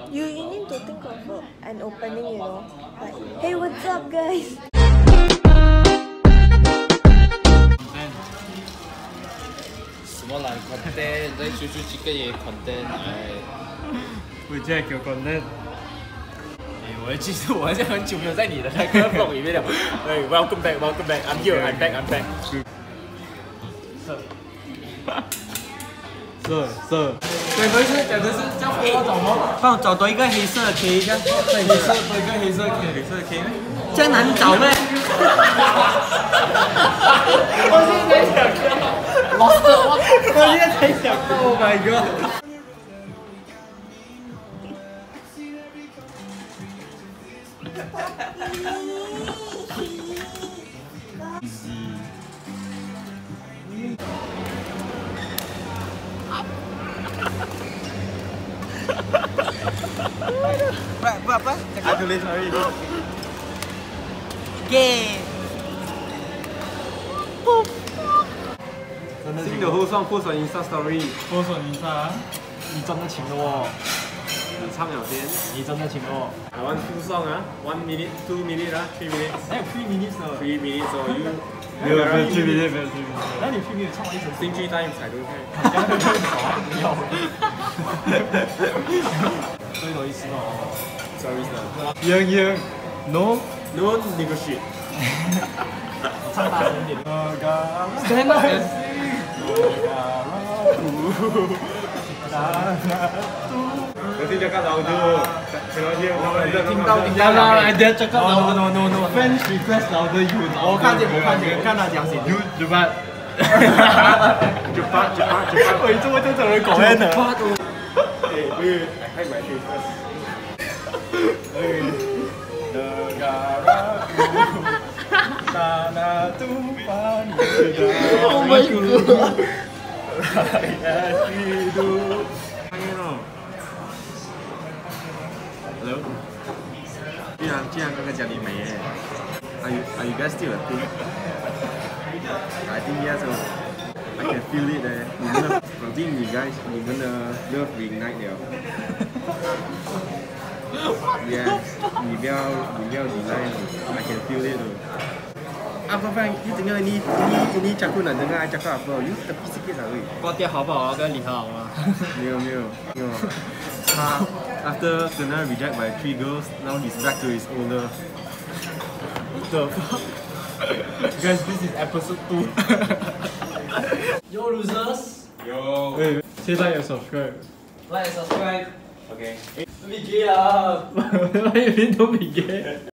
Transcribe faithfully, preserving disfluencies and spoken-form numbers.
You you need to think of a, an opening, you know, like hey, what's up, guys? 什么烂 content？ 在追追几个嘢 content？ 哎， 我真係叫 content。 哎，我其實我好像很久沒有在你的那個 vlog 裡面了。哎 ，Welcome back, welcome back. I'm here, I'm back, I'm back. 色色。 对，不是讲的是叫黑找吗？ 帮我找多一个黑色的 K 一下。黑色多一个黑色 K， 黑色的 K 这样难找咩？ 我现在才想到，我我现在才想到 ，Oh my god！ Berapa berapa? I tulis sorry. Gay. 新的后上破损 Insta Story， 破损一下，你真的请了我， 你唱了先。 你真的请了我。 I want full song 啊 ，one minute, two minute 啊 ，three minutes。 还有 three minutes 呢 ？three minutes or you？ 没有没有 three minutes 没有 three minutes。那你 three minutes 唱完一首 sing three times 才对。 刚刚就少不要。最多一次哦。 Sorry sir。 英英 ，no no negotiate。 唱大声一点。Stand up and sing。 我听着看老多，听到听， 听到听到啦，人家这个 no no no no French request louder you。我看见我看见，看他讲谁 you 就办， 就办就办就办。 喂，这么正常人讲咩呢？ 哎，喂，还买去。哎，的嘎啦咕，那那都把你的。Oh my god！ Hello， 居然居然刚刚讲你没耶 ？Are you Are you guys still a thing? I think yes. I can feel it 咧。你们的，我think you guys 你们的 love reignite 了。Yeah， 你不要你不要 deny ，I can feel it 咯。Apa bang? You tengok ini ini ini cakap nak dengar cakap apa? You tepi sikit lah weh. 挂掉好不好？跟你好吗？ 没有没有没有。他 after kena reject by three girls, now he's back to his old love. What the fuck? Guys, this is episode two. Yo losers. Yo， 喂，现在有 subscribe。 like subscribe。OK。 你 gay 啊？我以为都没 gay。